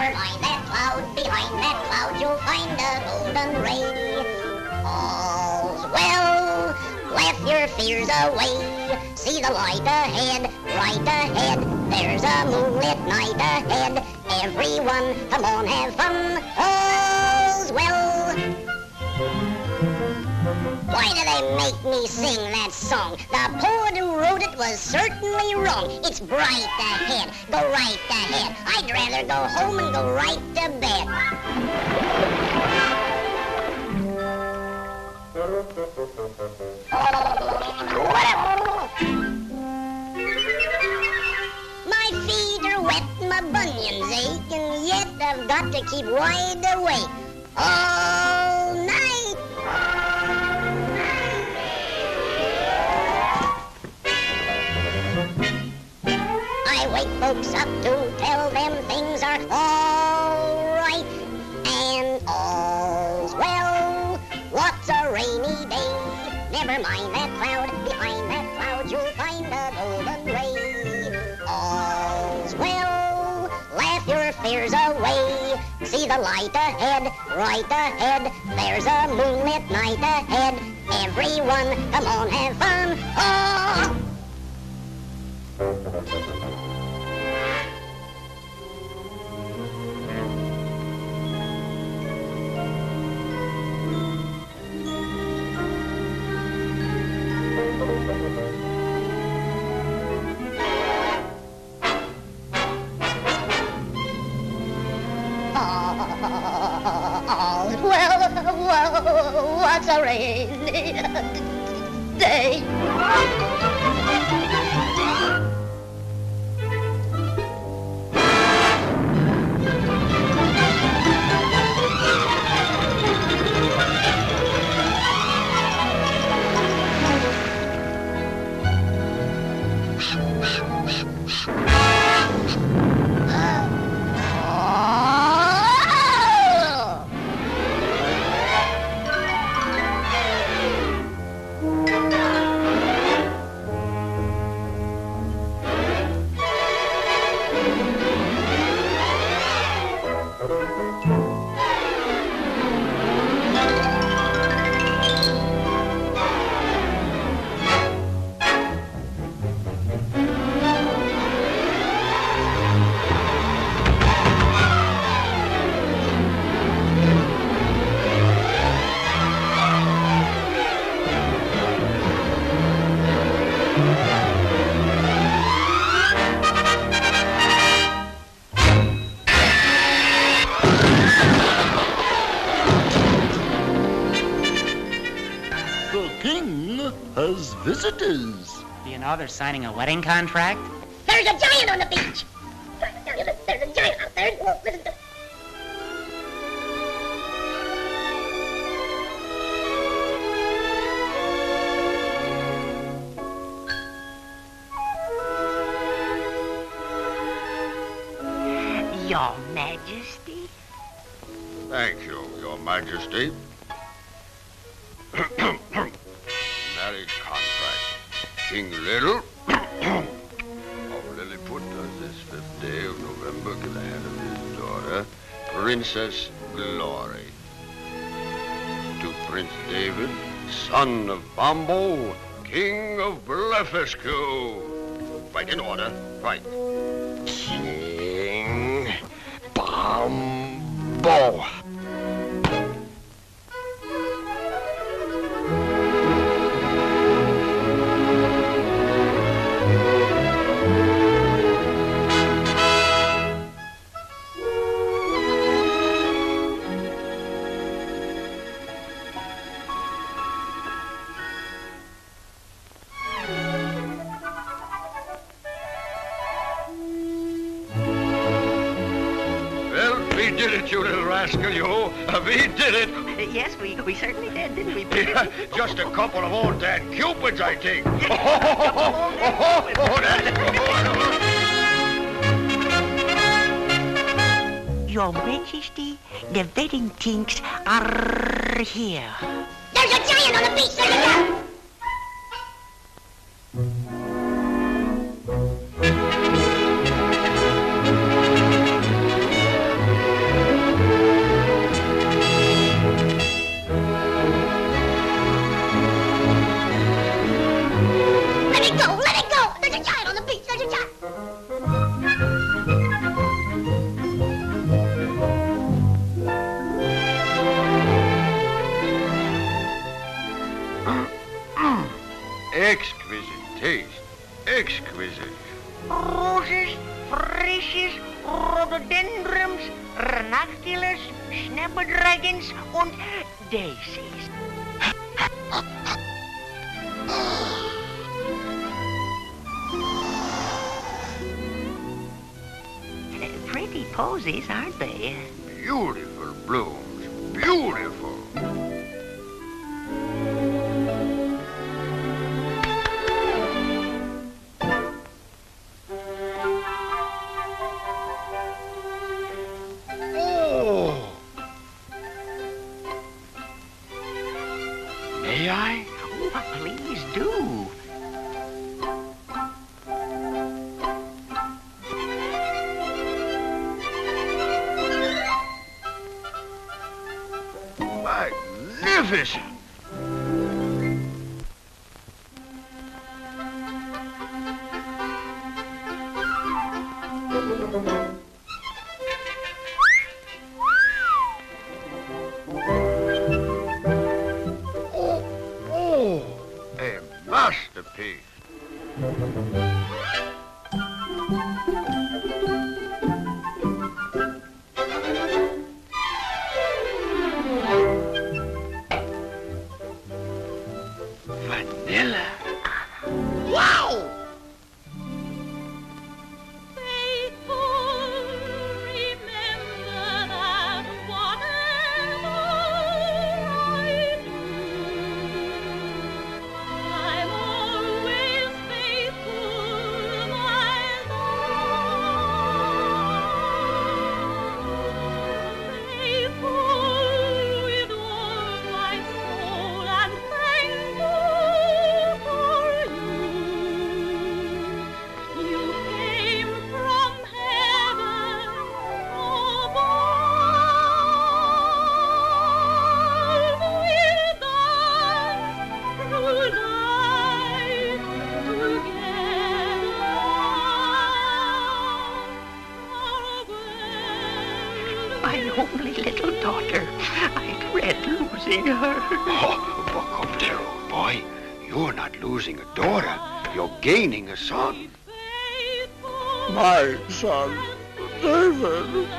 Never mind that cloud, behind that cloud you'll find a golden ray. All's well, laugh your fears away. See the light ahead, right ahead. There's a moonlit night ahead. Everyone, come on, have fun. All's well. Why do they make me sing that song? The poet who wrote it was certainly wrong. It's bright ahead, go right ahead. I'd rather go home and go right to bed. My feet are wet, my bunions ache, and yet I've got to keep wide awake all night. I wake folks up to tell them things are all right and all's well. What's a rainy day? Never mind that cloud, behind that cloud you'll find a golden ray. All's well, laugh your fears away. See the light ahead, right ahead. There's a moonlit night ahead. Everyone, come on, have fun. Oh! Well, what's a rainy day? Has visitors. Do you know they're signing a wedding contract? There's a giant on the beach. There's a giant out there. Whoa, listen to... Your Majesty. Thank you, Your Majesty. Marriage contract. King Little of Lilliput does this 5th day of November give the hand of his daughter, Princess Glory, to Prince David, son of Bombo, King of Blefuscu. Right in order, right. King Bombo. We did it, you little rascal, you. We did it. Yes, we certainly did, didn't we? Yeah, just a couple of old Dan Cupids, I think. Your Majesty, the wedding things are here. There's a giant on the beach. There's a giant. Exquisite taste. Exquisite. Roses, freesies, rhododendrons, ranunculus, snapdragons und daisies. Pretty posies, aren't they? Beautiful blooms. Beautiful. Oh! May I? Oh, please do. Magnificent! Oh, a masterpiece. Vanilla. Wow! My only little daughter. I dread losing her. Oh, buck up there, old boy. You're not losing a daughter. You're gaining a son. My son, David.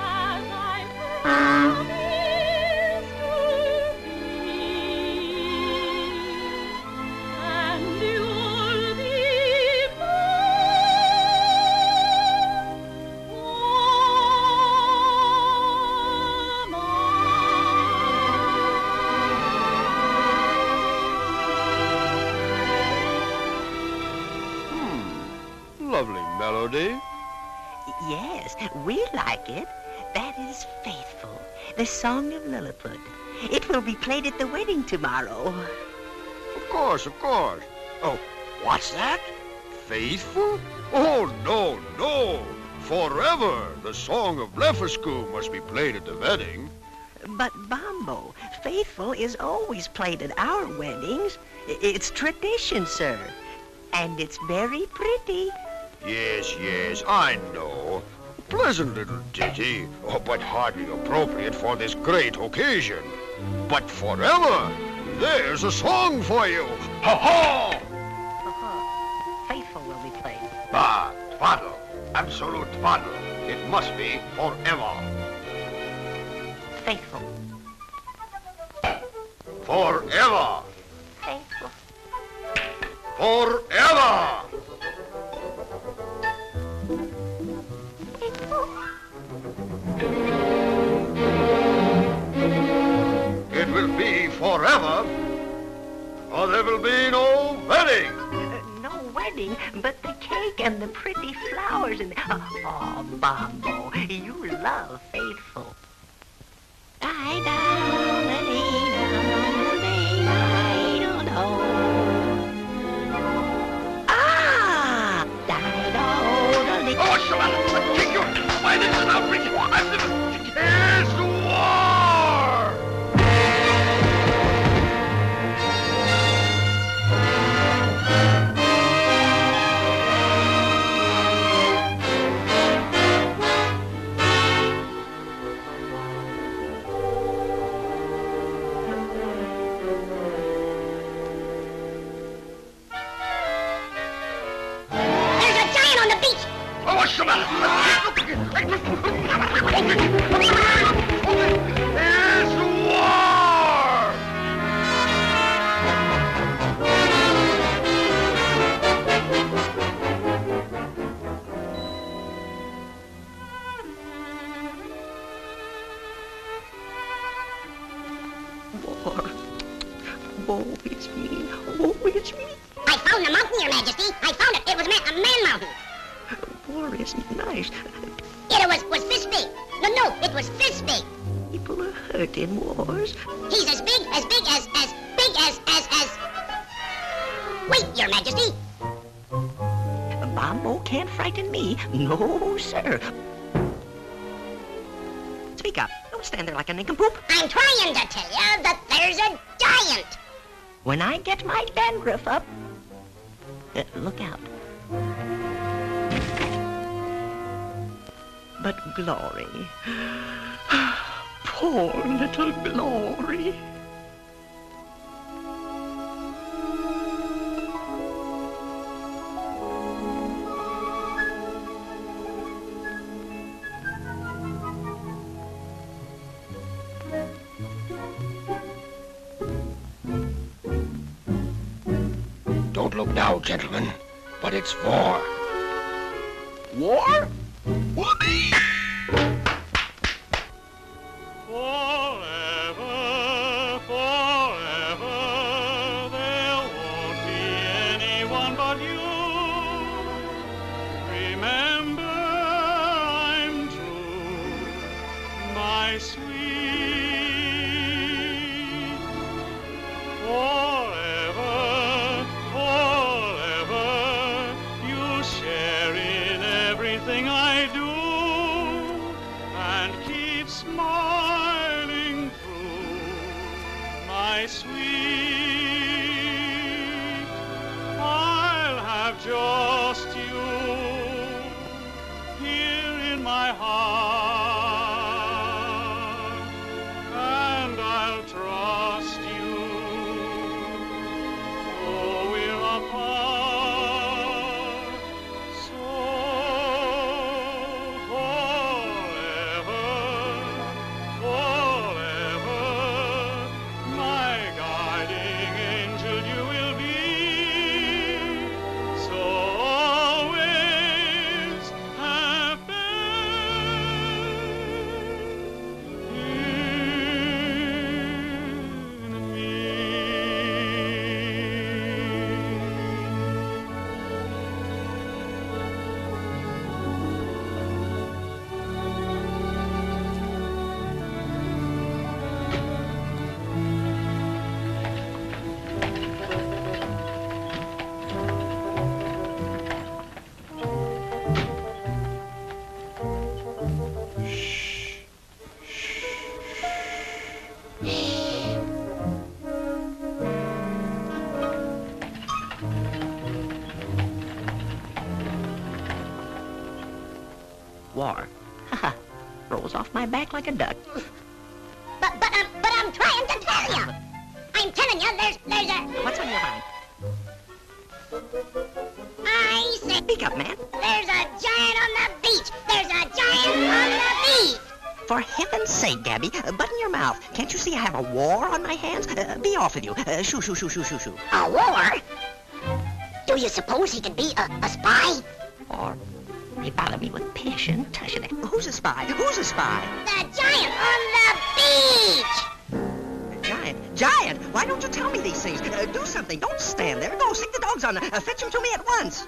Lovely melody. Yes, we like it. That is Faithful, the song of Lilliput. It will be played at the wedding tomorrow. Of course, of course. Oh, what's that? Faithful? Oh, no, no. Forever, the song of Blefuscu must be played at the wedding. But, Bombo, Faithful is always played at our weddings. It's tradition, sir. And it's very pretty. Yes, yes, I know. Pleasant little ditty, but hardly appropriate for this great occasion. But forever, there's a song for you. Ha-ha! Faithful will be played. Ah, twaddle. Absolute twaddle. It must be forever. Faithful. Forever. Faithful. Forever. It will be forever, or there will be no wedding. No wedding, but the cake and the pretty flowers and oh, Bombo, you love Faithful. Ah! Oh, Joanna, I'll kick you. Why, this is an outrage. I'm the... Here's the war! It's war! War. Woe is me. Woe is me. I found the mountain, Your Majesty. I found it. It was a man mountain. War isn't nice. It was fist big. No, it was fist big. People are hurt in wars. He's as big as... Wait, Your Majesty. Bombo can't frighten me. No, sir. Speak up. Don't stand there like a nincompoop. I'm trying to tell you that there's a giant. When I get my dandruff up, look out. But Glory, poor little Glory. Don't look now, gentlemen, but it's war. War? Whoopee! Forever, forever, there won't be anyone but you. Remember, I'm true, my sweet. Forever, forever, you share in everything I do. And keep smiling through, my sweet. I'll have just you here in my heart, and I'll trust you, though we're apart. So forever, my guiding angel you will be. So always have faith in me. War. Haha. Rolls off my back like a duck. But I'm trying to tell you. I'm telling you, there's a... What's on your mind? I say, Speak up, man. there's a giant on the beach. There's a giant on the beach. For heaven's sake, Gabby, button your mouth. Can't you see I have a war on my hands? Be off with you. Shoo, shoo, shoo, shoo, shoo, shoo. A war? Do you suppose he could be a spy? Or they bother me with passion. Tush it. Who's a spy? Who's a spy? The giant on the beach. Giant! Why don't you tell me these things? Do something. Don't stand there. Go, stick the dogs on. Fetch him to me at once.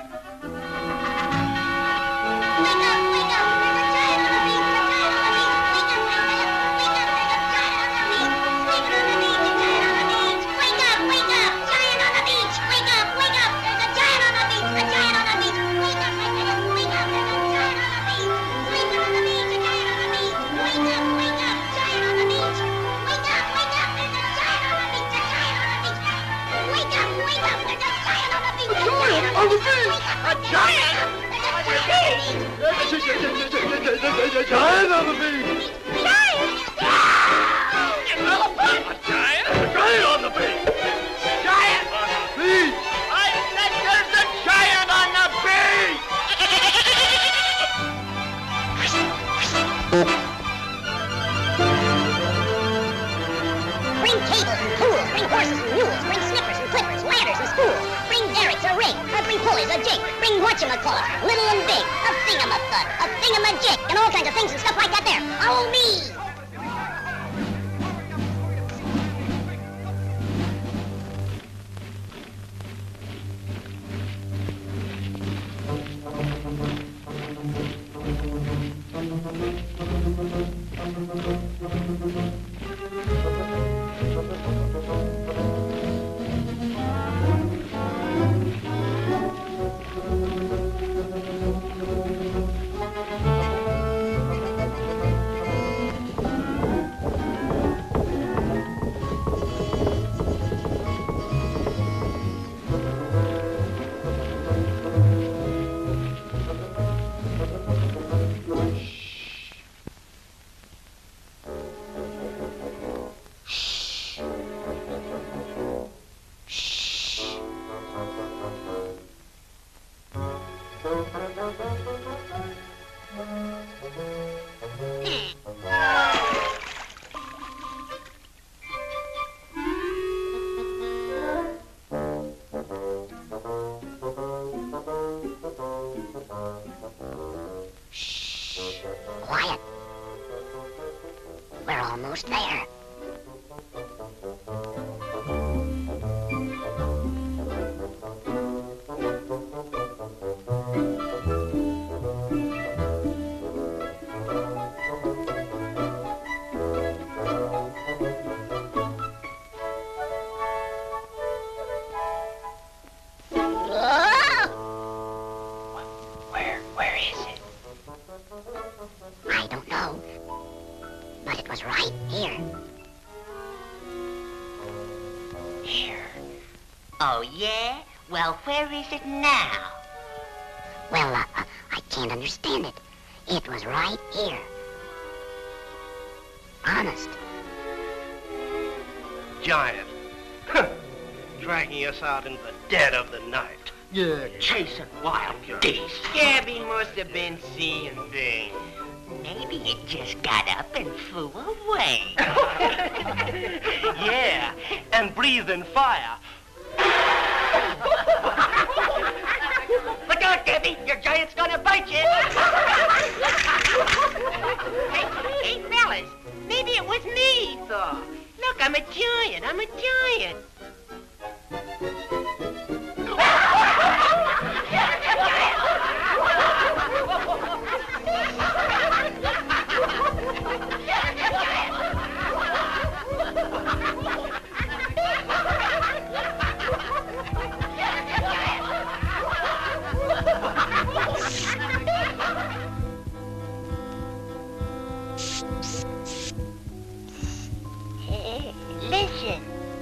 Wake up, wake up. There's a giant on the beach. A giant on the beach. Wake up, wake up. Wake up, there's a giant on the beach. Sleeping on the beach. A giant on the beach. Wake up, wake up. Giant on the beach. Wake up, wake up. There's a giant on the beach. A giant on the beach. Wake up, wake up. Wake up. There's a giant on the beach. Sleeping on the beach. A giant on the beach. Wake up, wake up. Giant on the beach. Wake up, wake up. There's a giant on the beach. A giant on the beach. Wake up, wake up. There's a giant on the beach. A giant on the beach. A giant. There's a giant on the beach. Giant! An elephant? A giant? A giant on the beach. Giant on the beach. I said there's a giant on the beach. Bring cables and tools, bring horses and mules, bring snippers and clippers, ladders and spools, bring derricks, a rig, bring pulleys, a jig, bring whatchamacallit, little and big, a thingamathud, a thingamajig, and all kinds of things and stuff like that there. Follow me! Quiet. We're almost there. Where is it? I don't know. But it was right here. Here. Oh, yeah? Well, where is it now? Well, I can't understand it. It was right here. Honest. Giant. Dragging us out in the dead of the night. Yeah, chasing wild geese. Gabby must have been seeing things. Maybe it just got up and flew away. Yeah, and breathing fire. Look out, Gabby! Your giant's gonna bite you! hey, fellas, maybe it was me, he thought. Look, I'm a giant, I'm a giant. Hey, listen.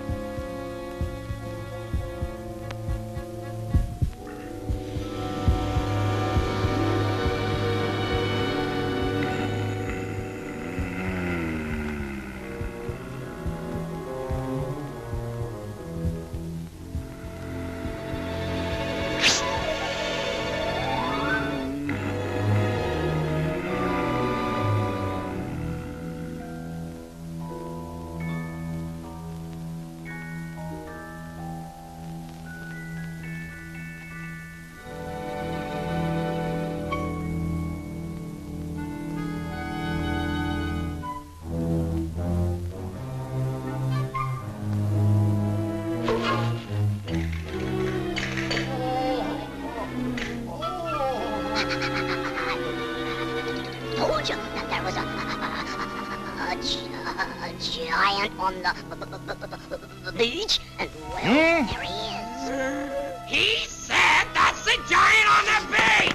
Told you that there was a giant on the beach, and well, there he is. He said that's the giant on the beach!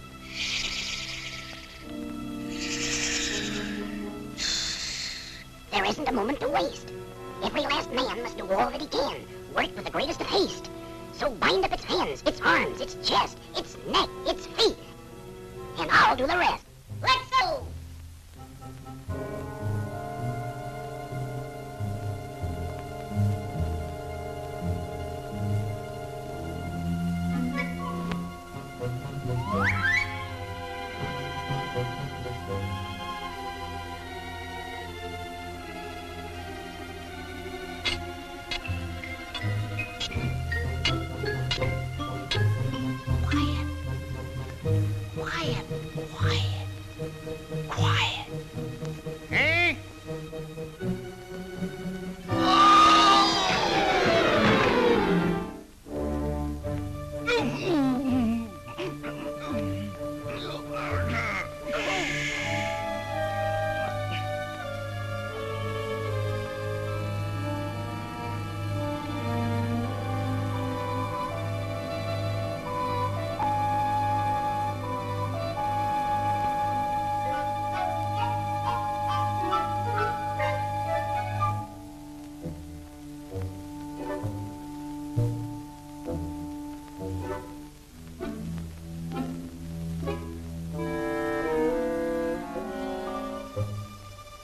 There isn't a moment to waste. Every last man must do all that he can, work with the greatest of haste. So bind up its hands, its arms, its chest, its neck, its feet, and I'll do the rest. Let's go!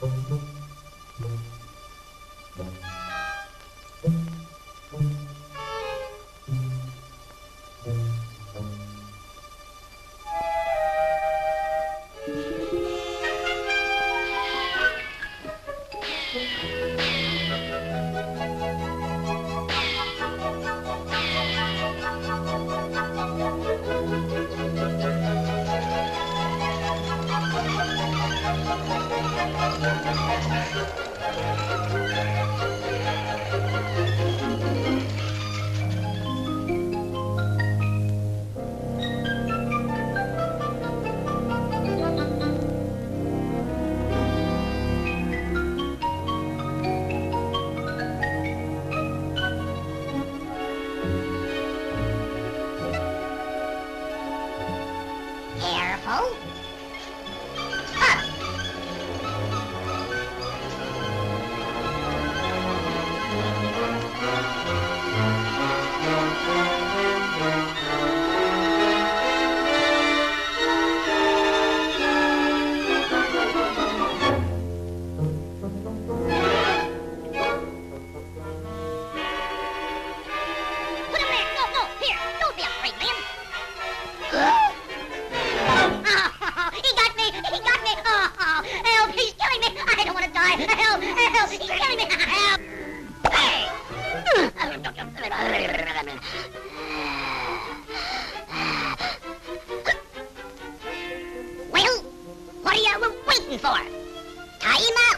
Careful. Put him there. No, no. Here. Don't be afraid, man. He got me! He got me! Oh, help! He's killing me! I don't want to die! Help! Help! He's killing me! Help! Hey! Well, what are you waiting for? Tie him out!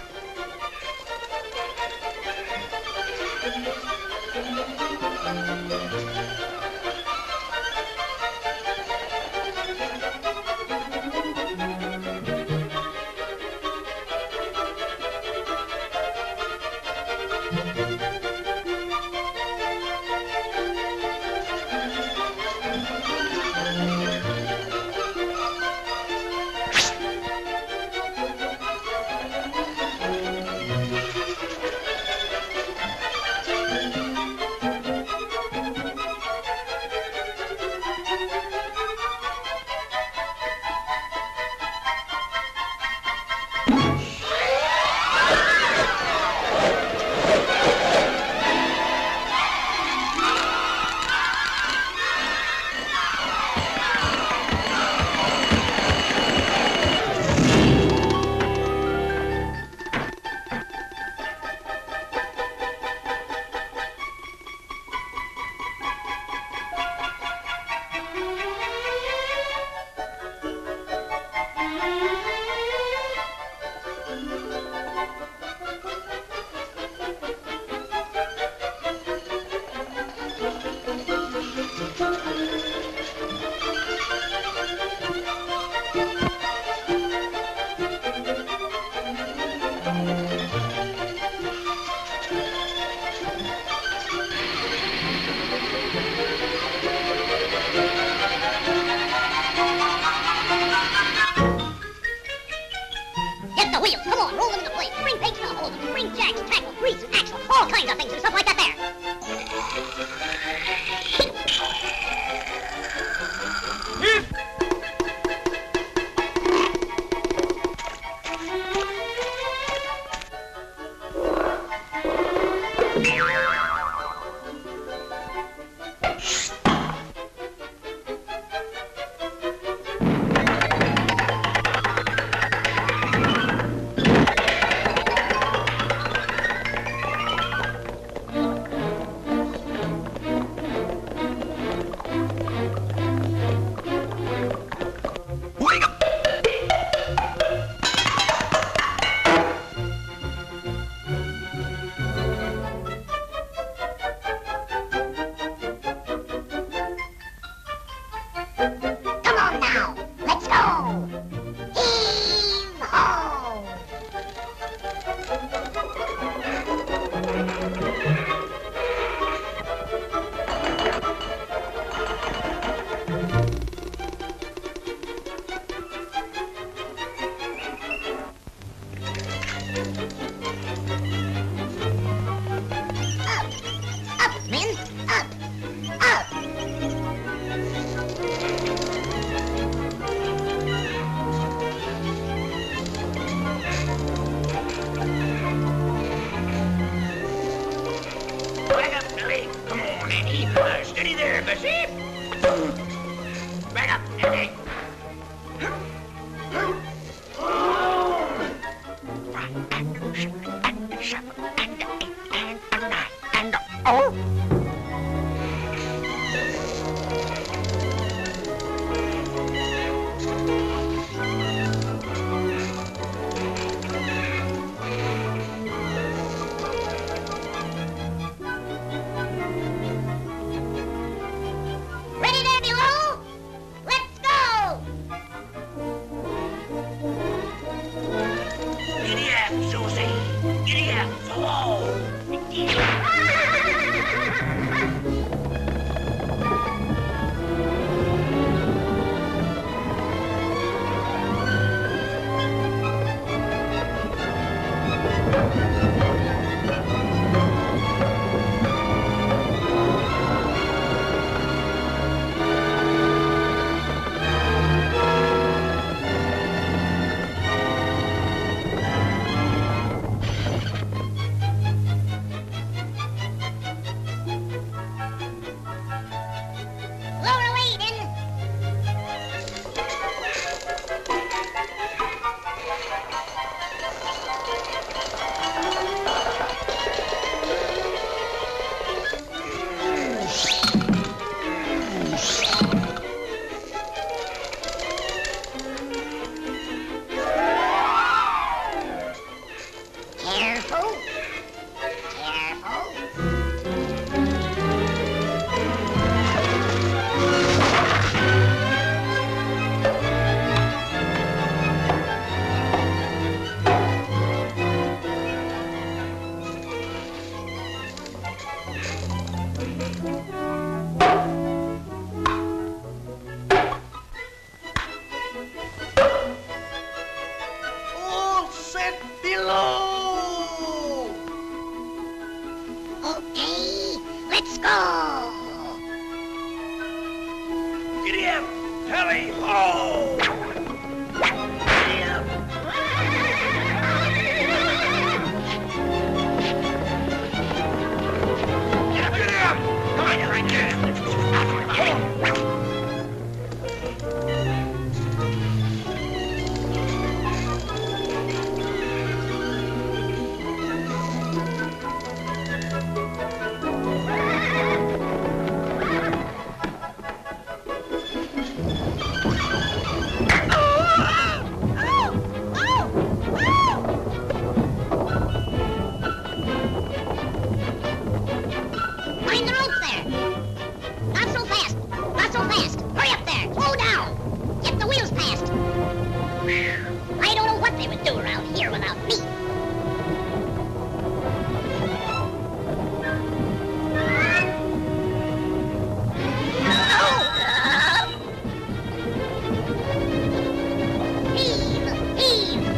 Get the wheels, come on, roll them into place. Bring pegs to hold them. Bring jacks, tackle, grease, axle, all kinds of things and stuff like that there. Bessie. Right up, Eddie. Ready, Daddy Roll? Let's go! Giddy up, Susie. Giddy up. Whoa. Lower away, then. Careful. Careful. All set below. Okay, let's go. Giddy up. Tally ho. Giddy up. Giddy up. Come on, right there. Find the rope there. Not so fast. Not so fast. Hurry up there. Slow down. Get the wheels past. I don't know what they would do around here without me. Heave, heave.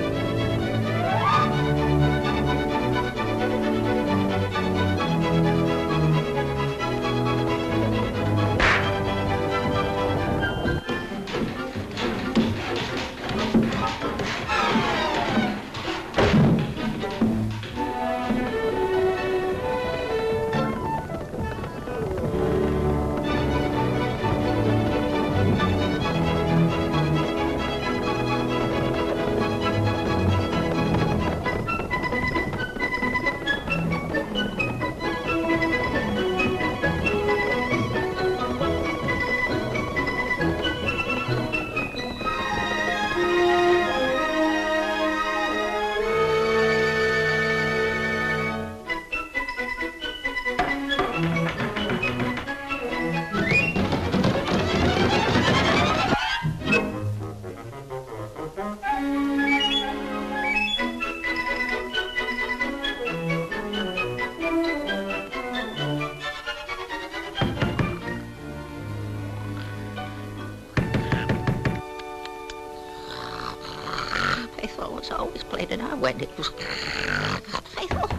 Faithful was always played at our weddings. Faithful.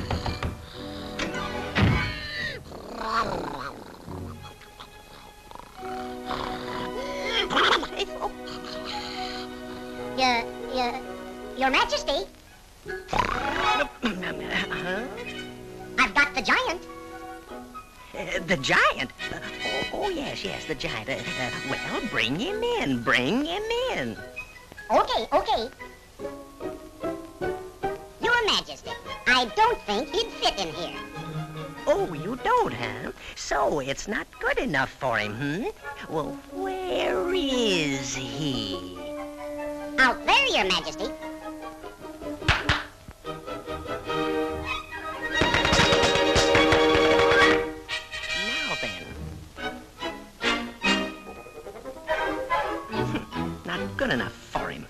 Faithful. Your Majesty, Huh? I've got the giant. The giant? Oh, yes, the giant. Well, bring him in. Bring him in. Okay. Your Majesty, I don't think he'd fit in here. Oh, you don't, huh? So it's not good enough for him, Well, where is he? Out there, Your Majesty. Now then. Not good enough for him.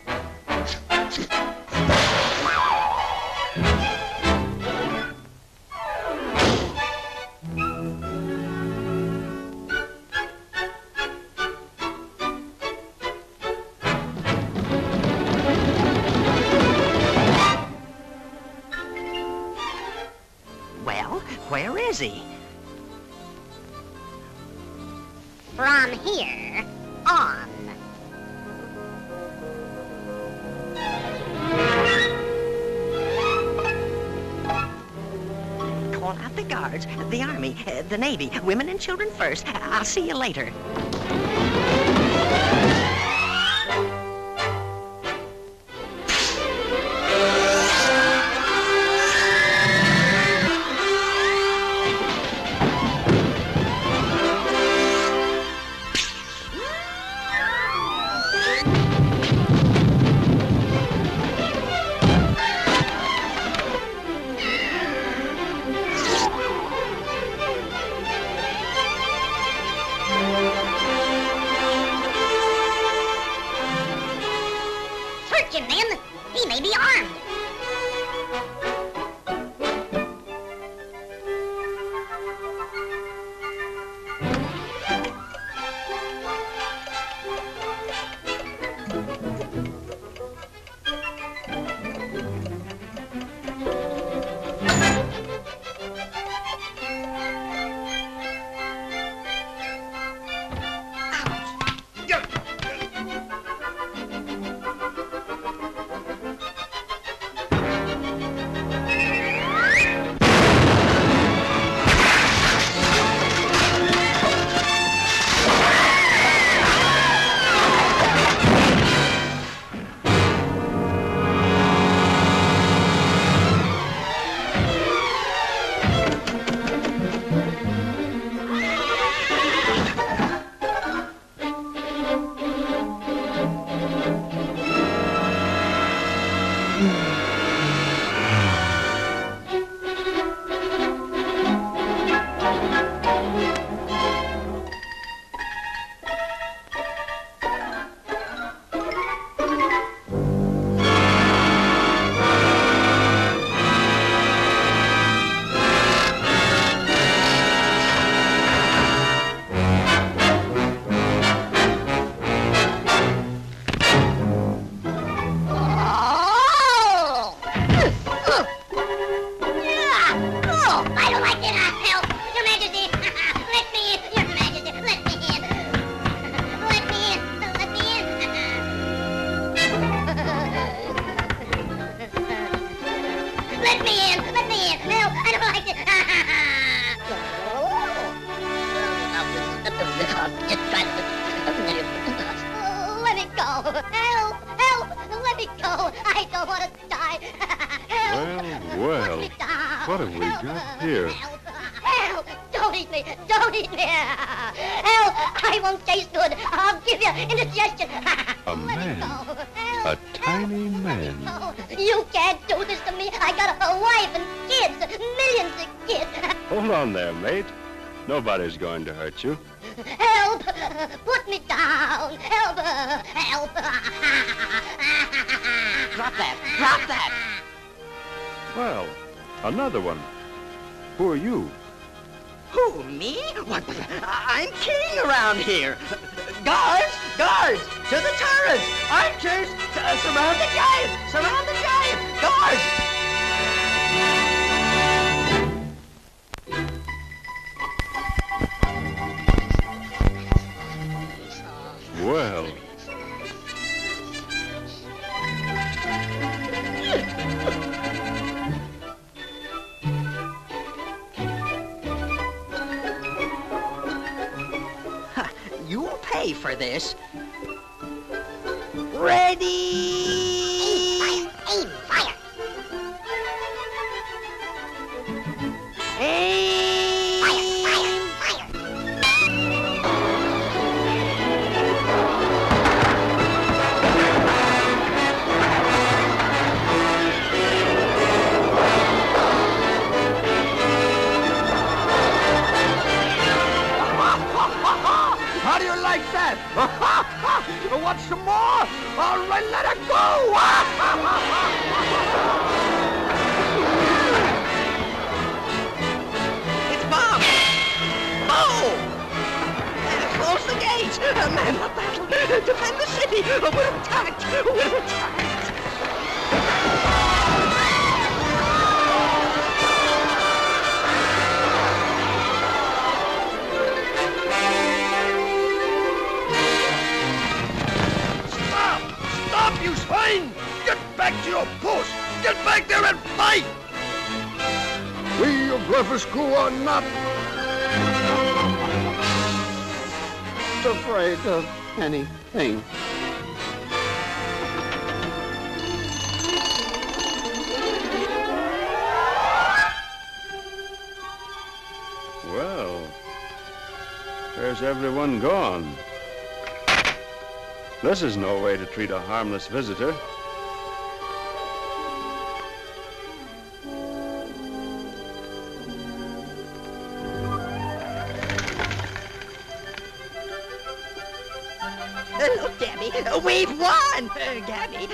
Well, where is he? From here on. Call out the guards, the army, the navy, women and children first. I'll see you later. Search him, then. He may be armed. Let me go. Help! Help! Let me go. I don't want to die. Help! Well, Put me down. what have we Help. got here? Help! Help! Don't eat me. Don't eat me. Help! I won't taste good. I'll give you indigestion. A Let me man. go. Help. A tiny man. Oh, you can't do this to me. I got a wife and kids, millions of kids. Hold on there, mate. Nobody's going to hurt you. Help! Put me down. Help! Help! Drop that! Drop that! Well, another one. Who are you? Who, me? What? I'm king around here. Guards! Guards! To the turrets! Archers! Surround the giant! Surround the giant! Guards! Well, for this. Ready! Aim fire! Aim! Fire! How do you like that? Want some more? All right, let it go! It's Bob! Boom! Close the gates! Man of battle! Defend the city! We're attacked! We're attacked! Stop, you swine! Get back to your post! Get back there and fight! We of Breakfast Crew are not afraid of anything. Well, where's everyone gone? This is no way to treat a harmless visitor. Look, Gabby, we've won! Gabby!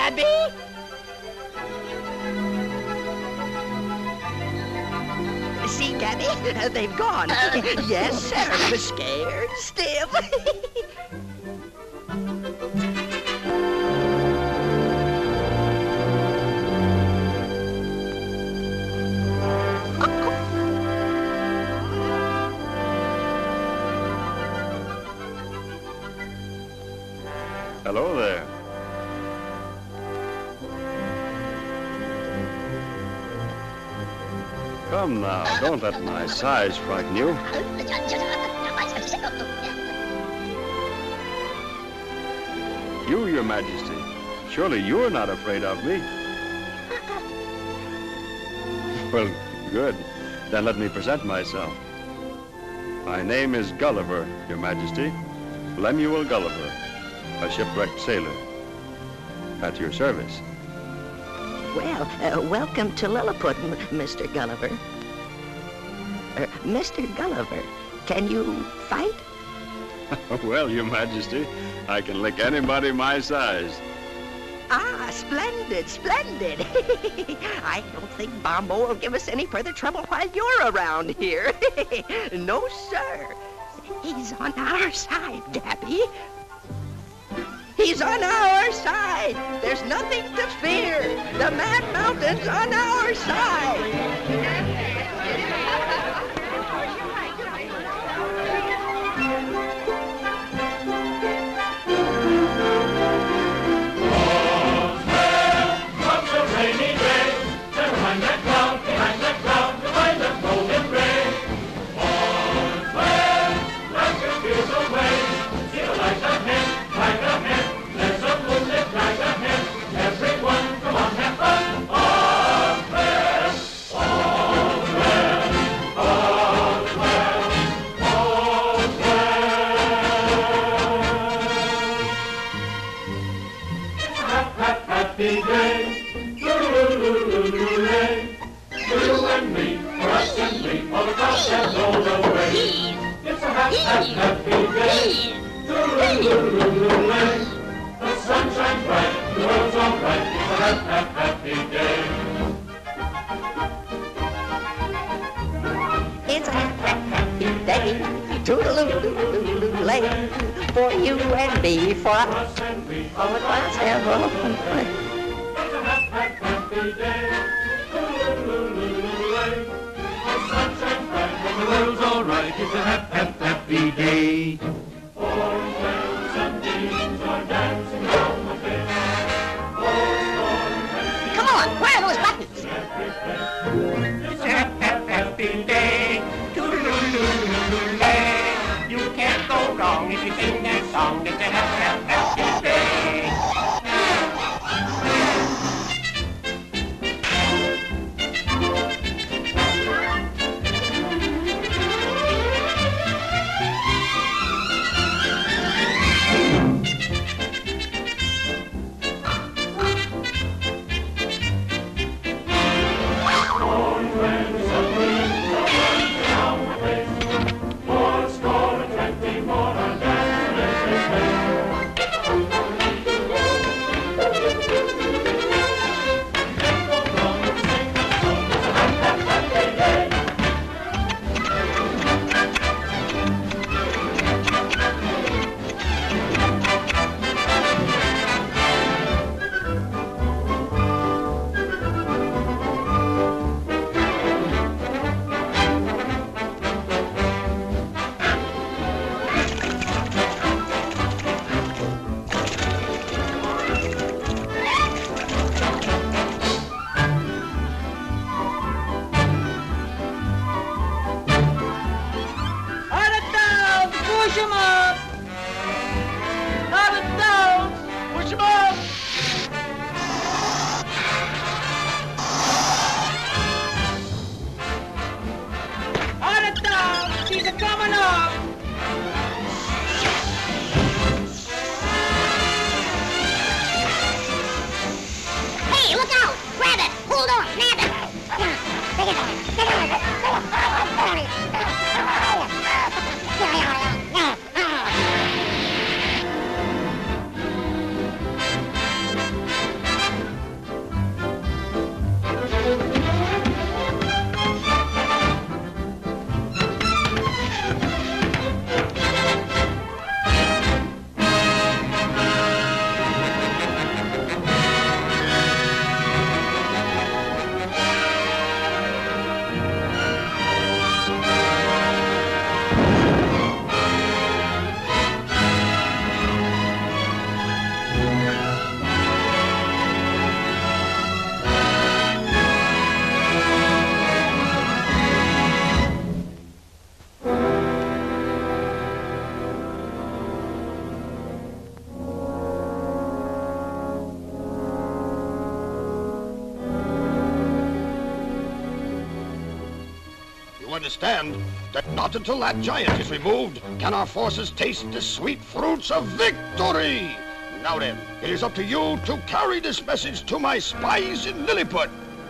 See, Gabby, they've gone. Yes, sir, I'm scared still. Hello there. Come now, don't let my size frighten you. You, Your Majesty, surely you're not afraid of me. Well, good. Then let me present myself. My name is Gulliver, Your Majesty. Lemuel Gulliver, a shipwrecked sailor. At your service. Well, welcome to Lilliput, Mr. Gulliver. Mr. Gulliver, can you fight? Well, Your Majesty, I can lick anybody my size. Ah, splendid, splendid. I don't think Bombo will give us any further trouble while you're around here. No, sir. He's on our side, Gabby. He's on our side. There's nothing to fear. The Mad Mountain's on our side. It's a happy day, toodaloo-loo-loo-lay, for you and me, for us and we, for a glass of open play. It's a happy day, toodaloo-loo-loo-lay, the sun shines bright and the world's all right. It's a happy day. Orange bells and beans are dancing on the bay. Come on, where are those buttons? It's a happy day. Toodaloo-loo-loo-lay. You can't go wrong if you sing that song. long as they have day. Understand that not until that giant is removed can our forces taste the sweet fruits of victory. Now then, it is up to you to carry this message to my spies in Lilliput.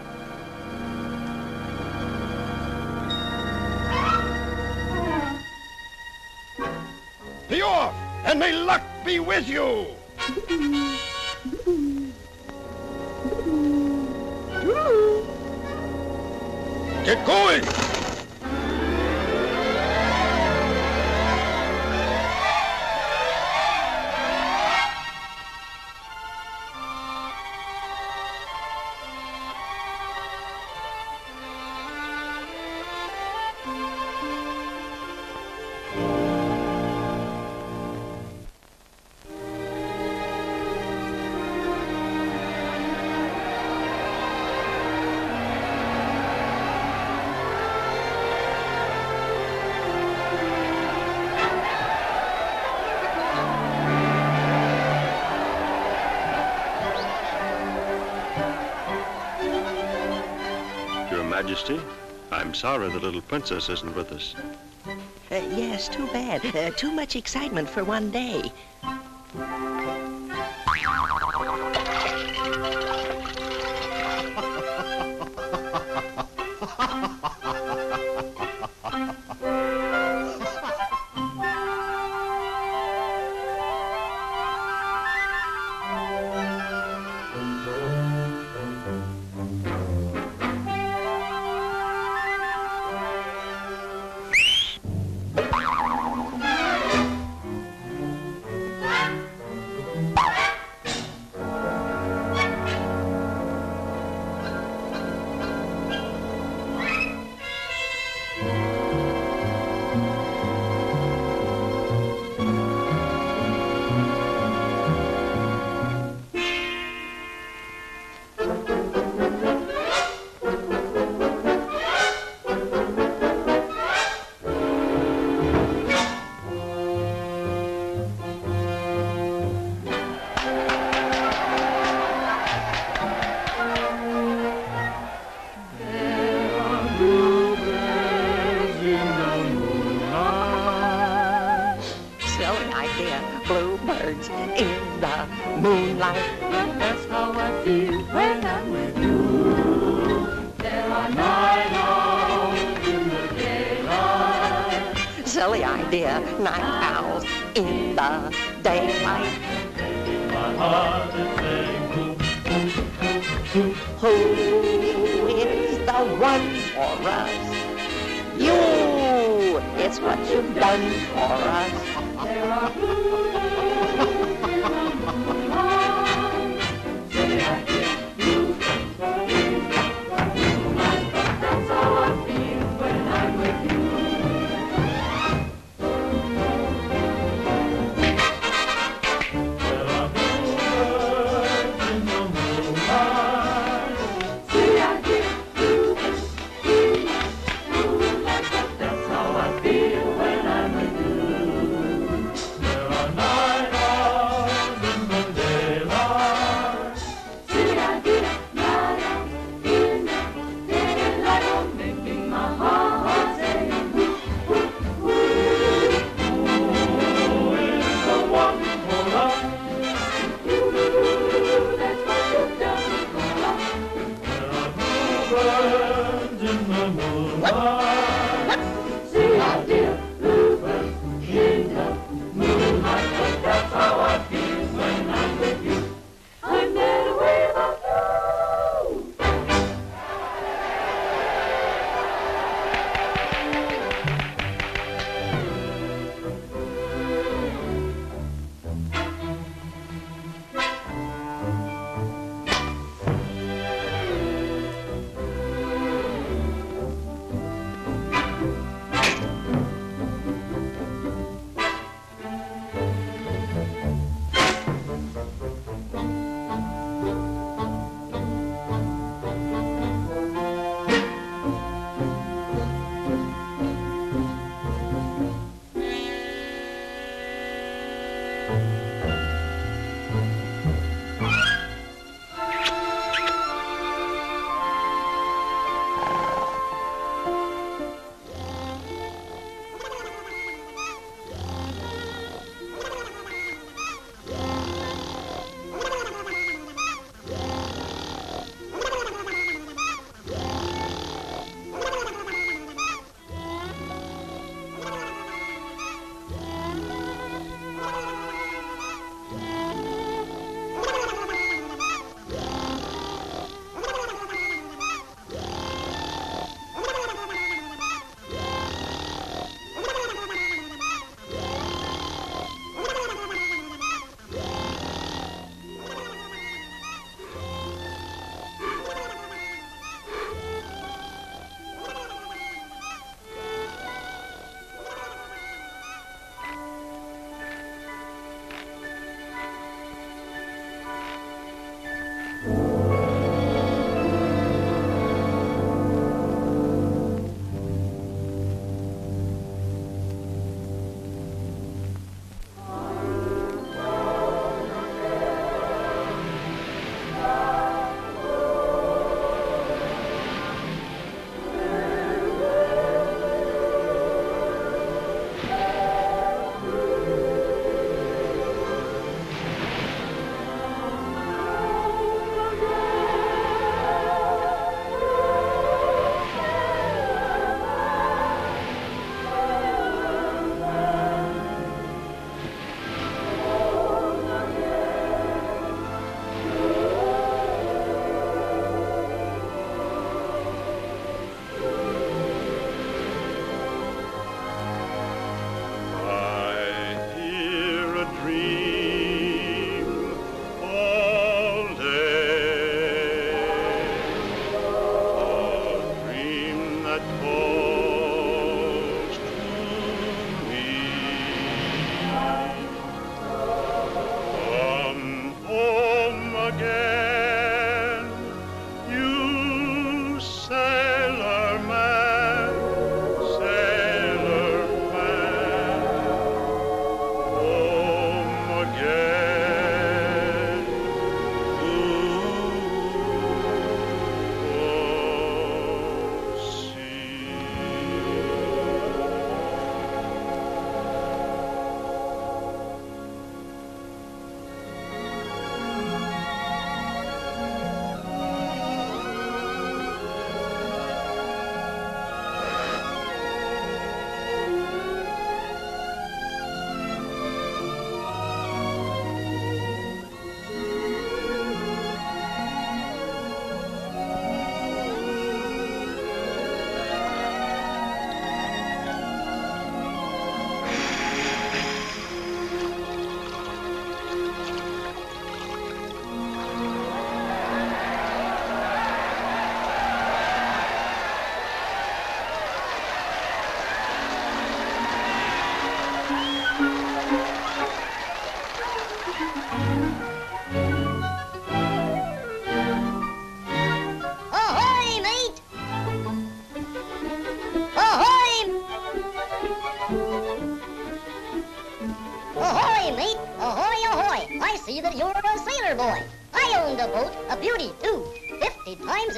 Be off, and may luck be with you. Get going! Majesty, I'm sorry the little princess isn't with us. Yes, too bad. Too much excitement for one day. out. That's how I feel when I'm with you. There are night owls in the daylight. Silly idea, night owls in the daylight. My heart is saying boom, boom, boom, boom. Who is the one for us? You! It's what you've done for us. There are blues in the moonlight. Say I get blues in the moonlight. That's how I feel when I'm with you. There are bluebirds in the moonlight. Say I get blues in the moonlight. That's how I feel when I'm with you. There are night owls in the daylight. See, I get night owls in the daylight. Oh, making my heart say woo, woo, woo. Who is the one for us? You, that's what you've done for us. There are bluebirds in the moonlight. See, I dear bluebirds in the moonlight. But that's how I feel when I'm with you. I'm there without you.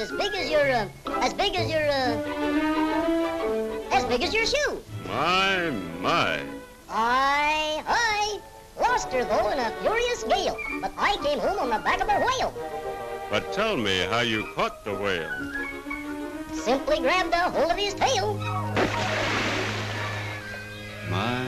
as big as your shoe. My. I lost her though in a furious gale, but I came home on the back of a whale. But tell me how you caught the whale. Simply grabbed a hold of his tail. My.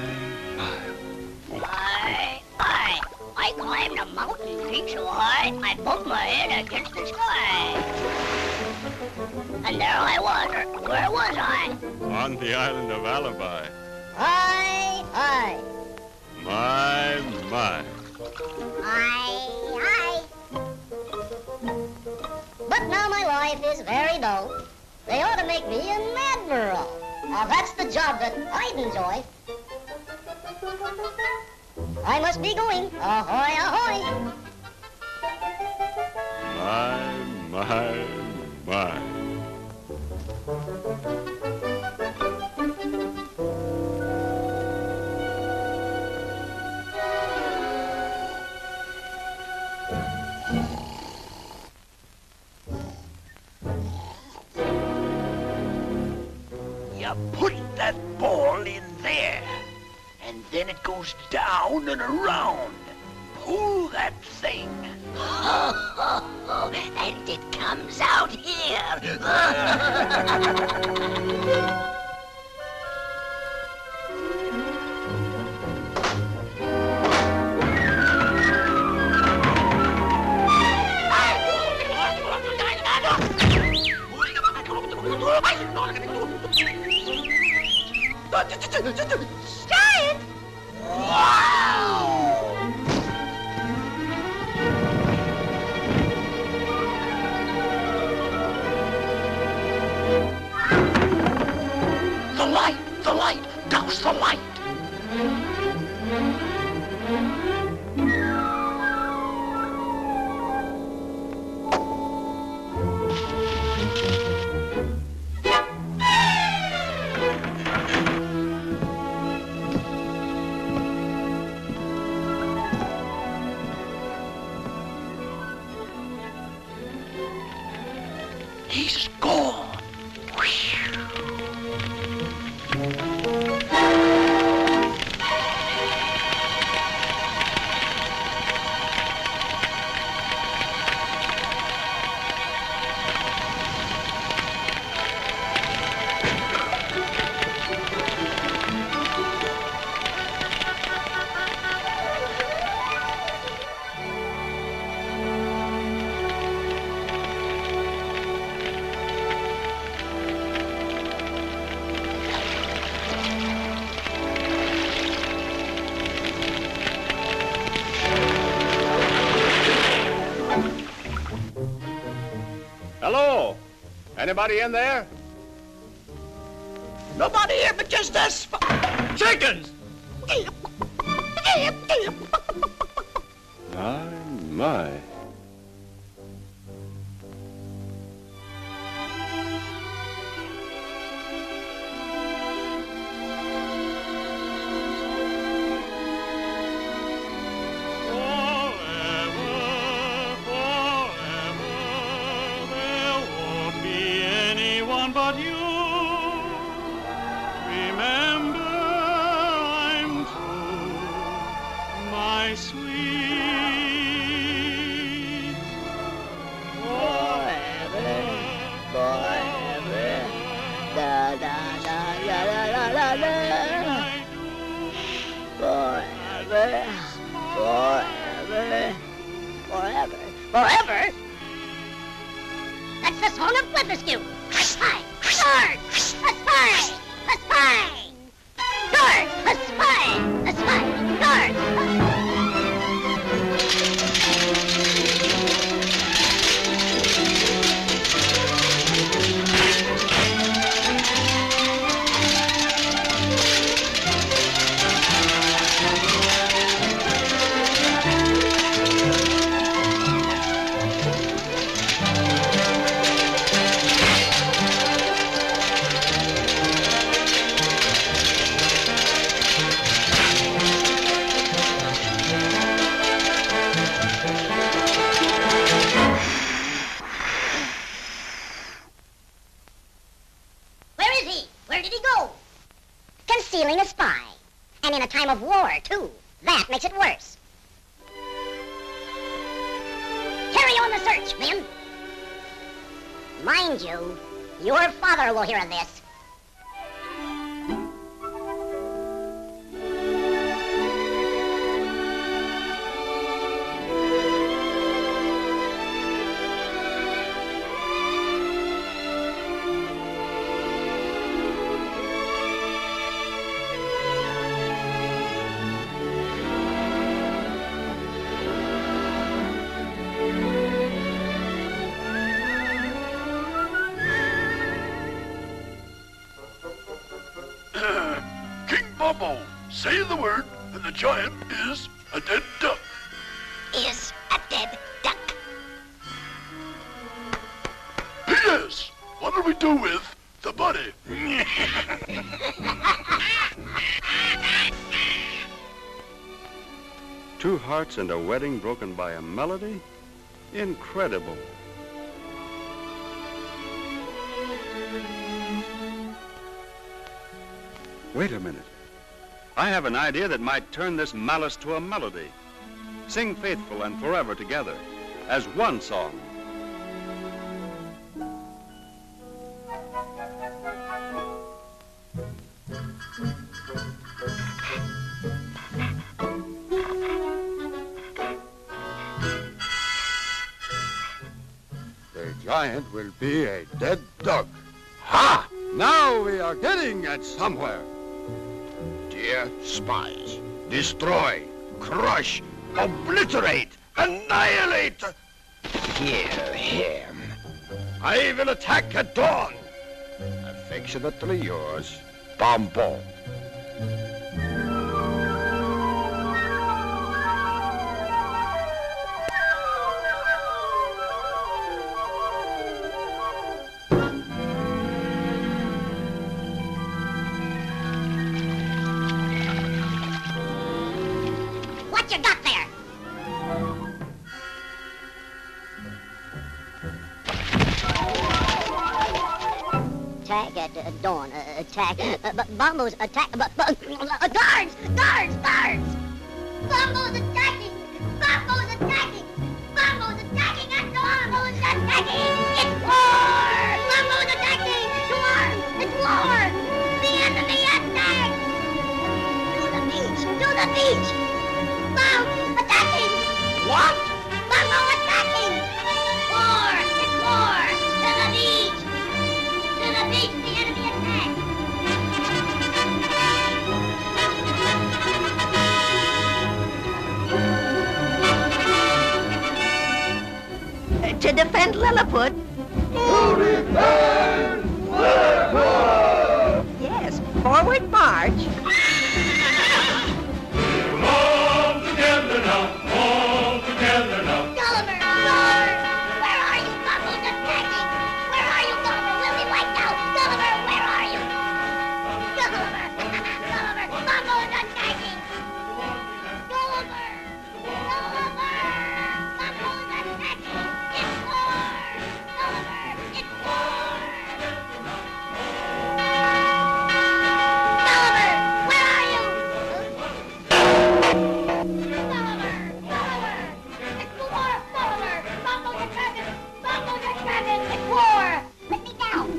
I climbed a mountain peak so high, I bumped my head against the sky. And there I was. Where was I? On the island of Alibi. I. My. I. But now my life is very dull. They ought to make me an admiral. Now that's the job that I'd enjoy. I must be going. Ahoy, ahoy. My. You put that ball in there, and then it goes down and around. Pull that thing. And it comes out here. Giant! Wow! The light! Douse the light! He's gone. Hello? Anybody in there? Nobody here but just us. Chickens! My. But you remember I'm true, my sweet. Forever, da da da da da da da da. Forever. That's the song of Flipperskew. Spy, guard, a spy, a spy, guard, a spy, guard. concealing a spy. And in a time of war, too. That makes it worse. Carry on the search, men. Mind you, your father will hear of this. Bumbo, say the word, and the giant is a dead duck. Is a dead duck. P.S. What do we do with the body? 2 hearts and a wedding broken by a melody? Incredible. Wait a minute. I have an idea that might turn this malice to a melody. Sing faithful and forever together as one song. The giant will be a dead duck. Ha! Now we are getting at somewhere. Dear spies, destroy, crush, obliterate, annihilate. Kill him. I will attack at dawn. Affectionately yours, Bumbo. What you got there? Attack at dawn. Attack. Bumbo's attack. Guards! Guards! Guards! Bumbo's attacking! Bumbo's attacking! Bumbo's attacking at dawn! Bumbo's attacking! It's war! Bumbo's attacking! To arms! It's war! The enemy attacks! To the beach! To the beach! Bum attacking! What? Bumbo attacking! War! It's war! To the beach! To the beach! The enemy attacks! To defend Lilliput. To defend Lilliput! Yes, forward march. All together now, all together now. Gulliver! Gulliver! Where are you? Bumbo's attacking! Where are you, Gulliver? We'll be wiped out! Gulliver, where are you? Gulliver! Gulliver! Bumbo's attacking! Gulliver! Gulliver! Bumbo's attacking! It's war! Gulliver! It's war! Gulliver! Where are you? Gulliver! Gulliver! It's war! Gulliver! Bumbo's attacking! Bumbo's attacking! It's war! Let me down!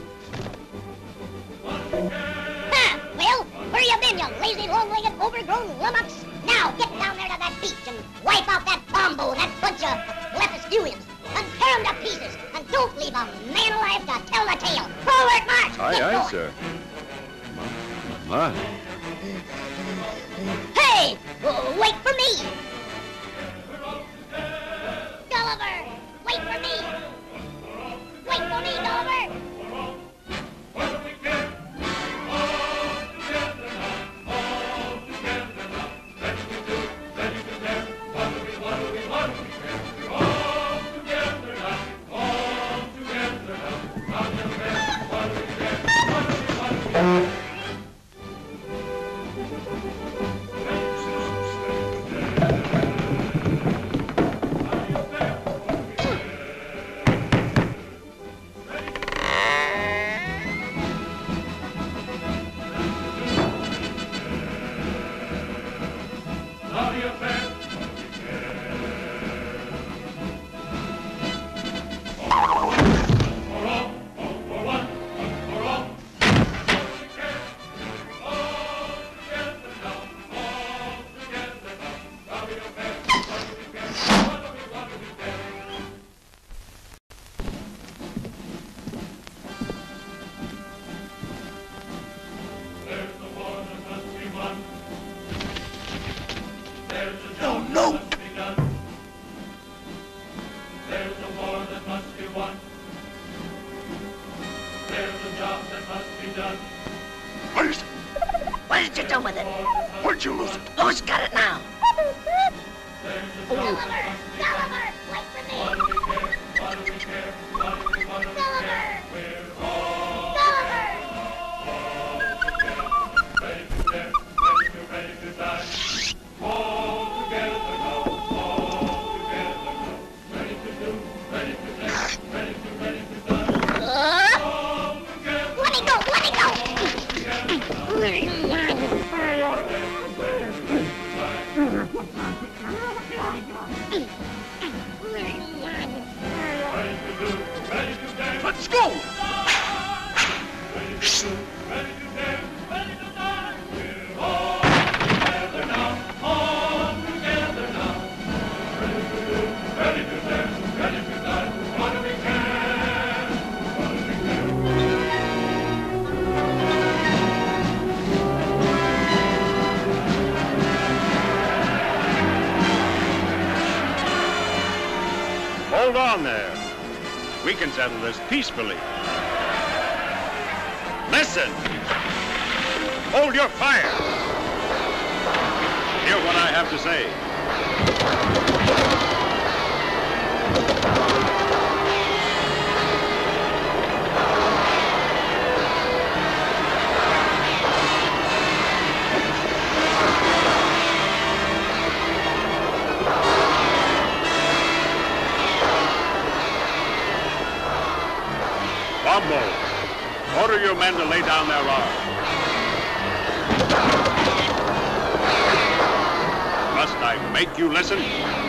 Huh, well, where you been, you lazy, long-legged, overgrown lummox? Now, get down there to that beach and wipe out that Bumbo and that bunch of Lephisculians and tear them to pieces, and don't leave a man alive to tell the tale. Forward march! Aye, Get aye, going. sir. My. Hey! Wait for me! Gulliver! Wait for me! Wait for me, Gulliver! What is it? What did you do with it? Where'd you lose it? Who's got it now? Gulliver! Gulliver! Wait for me! Gulliver! Let me go! Let me go! Let's go! Hold on there. We can settle this peacefully. Listen! Hold your fire! Hear what I have to say. Bombo, order your men to lay down their arms. Must I make you listen?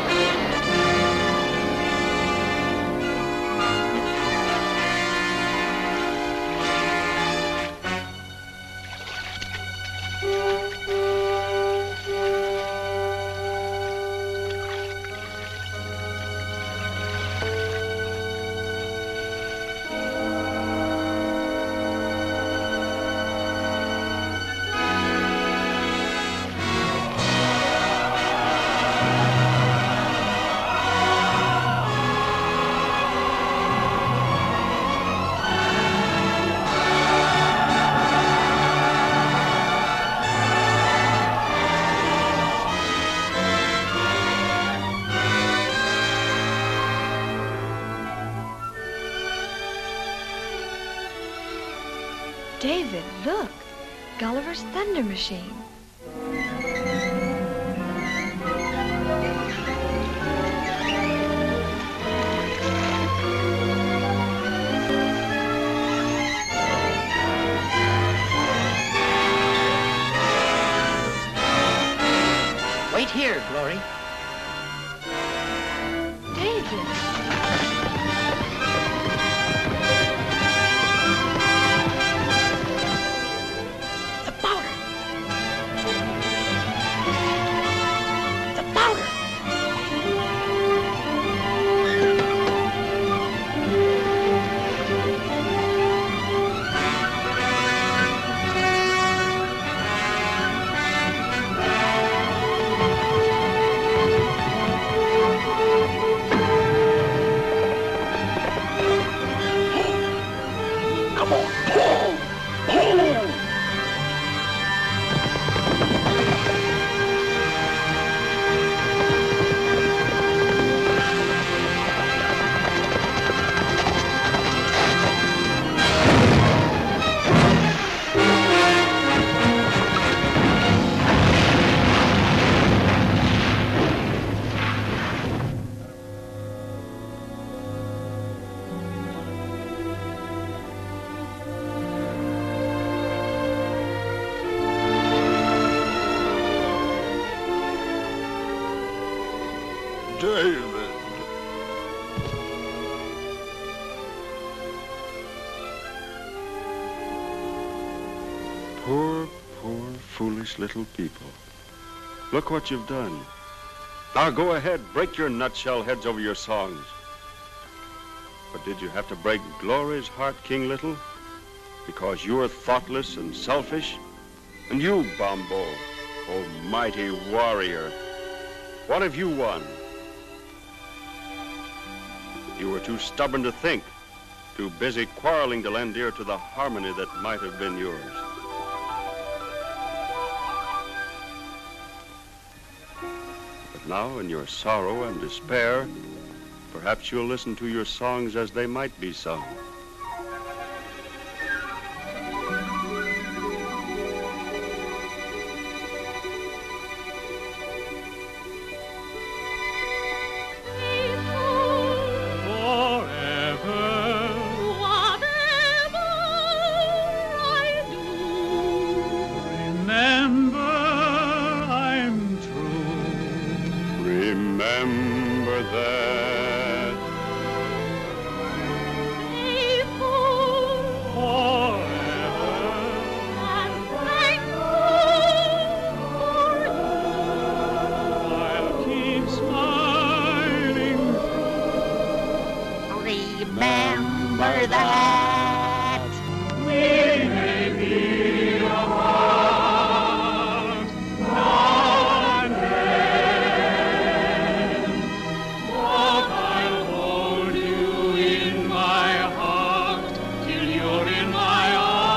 David, look. Gulliver's Thunder Machine. Wait here, Glory. David. David. Poor, foolish little people. Look what you've done. Now go ahead, break your nutshell heads over your songs. But did you have to break Glory's heart, King Little? Because you're thoughtless and selfish? And you, Bombo, oh mighty warrior, what have you won? You were too stubborn to think, too busy quarreling to lend ear to the harmony that might have been yours. But now, in your sorrow and despair, perhaps you'll listen to your songs as they might be sung. Remember that. Faithful Forever. and thankful for you. I'll keep smiling. Remember that. We may be apart, not then, but I'll hold you in my heart till you're in my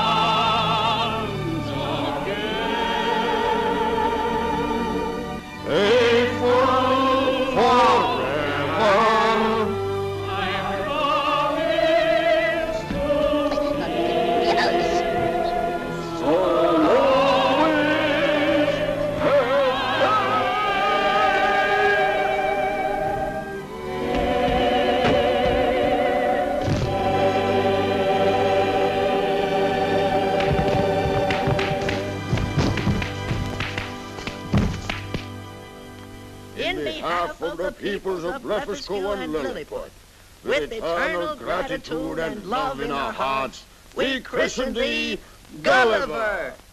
arms again. Faithful forever. I promise to Yes. In behalf of the peoples of Blefuscu and Lilliput, with eternal gratitude and love in our hearts, we christen thee Gulliver.